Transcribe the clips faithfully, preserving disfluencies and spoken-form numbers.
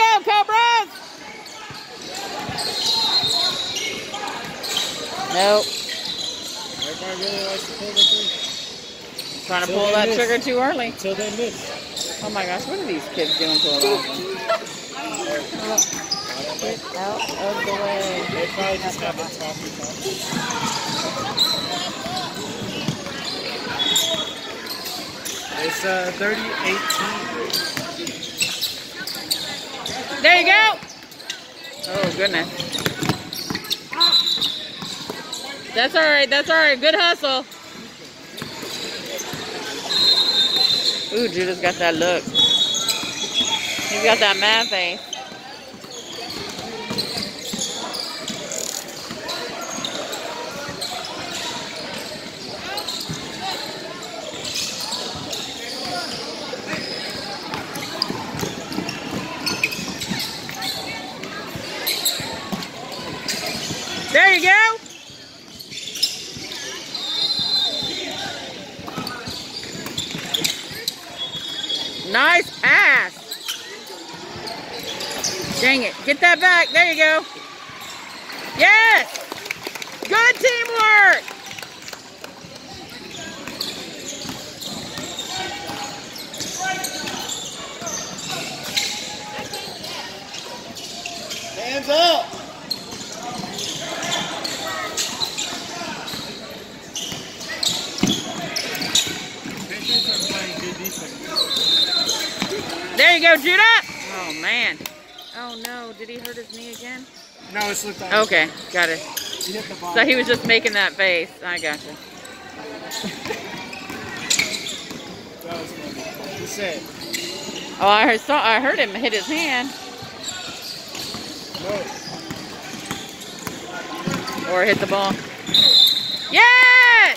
go, Cobras! Nope. Everybody really likes to pull the thing. Trying to pull that miss. trigger too early. Until they miss. Oh my gosh, what are these kids doing to a lot of them? Get out of the way. They probably just have a talkie talkie. It's uh, thirty eighteen. There you go. Oh, goodness. That's all right. That's all right. Good hustle. Ooh, Judah's got that look. He's got that mad face. There you go. Nice pass. Dang it. Get that back. There you go. Yes. Good teamwork. Hands up. There you go, Judah. Oh, man. Oh, no. Did he hurt his knee again? No, it's looked like. Okay. Got it. He hit the ball. So he was just making that face. I gotcha. That was funny. He said. Oh, I heard, saw, I heard him hit his hand. No. Or hit the ball. Yes!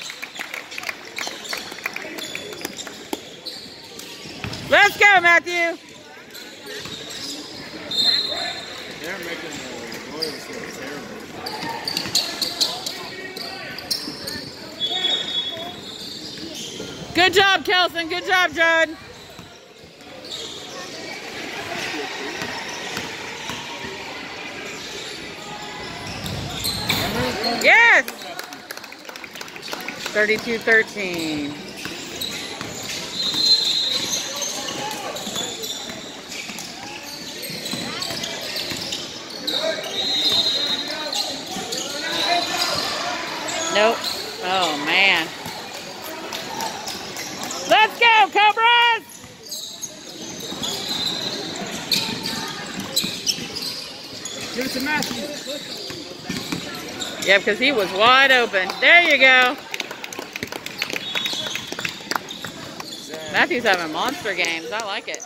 Let's go, Matthew. They're making the Royals look terrible. Good job, Kelson. Good job, Judd. Yes! thirty-two thirteen. Nope. Oh, man. Let's go, Cobras! Give it to Matthew. Yeah, because he was wide open. There you go. Matthew's having monster games. I like it.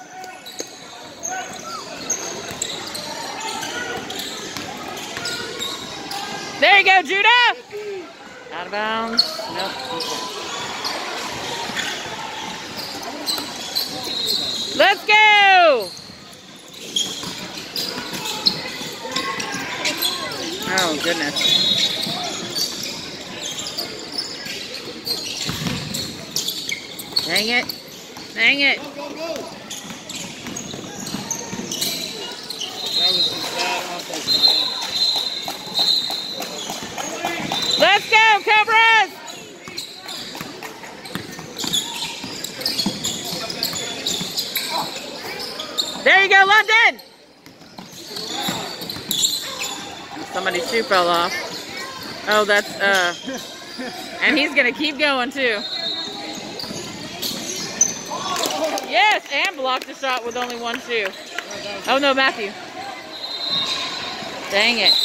There you go, Judah! Out of bounds. Nope. Let's go! Oh, goodness. Dang it. Dang it. Go, go, go. That was just bad offense. Let's go, Cobras! There you go, London! Somebody's shoe fell off. Oh, that's, uh... and he's gonna keep going, too. Yes, and blocked the shot with only one shoe. Oh, no, Matthew. Dang it.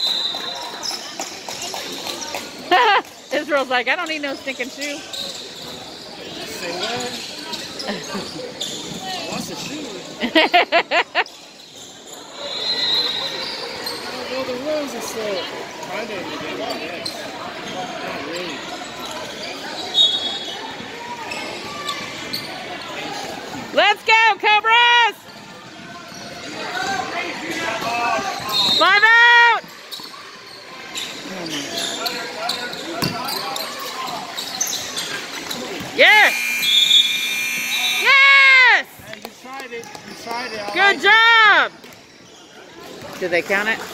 Israel's like, I don't need no stinking shoe. Say what? What's a shoe? Well, the Rose is still kind of in the game, I guess. Not really. Let's go, Cobras! Five out! Yes! Yes! And you tried it. You tried it. I Good liked job! Did they count it?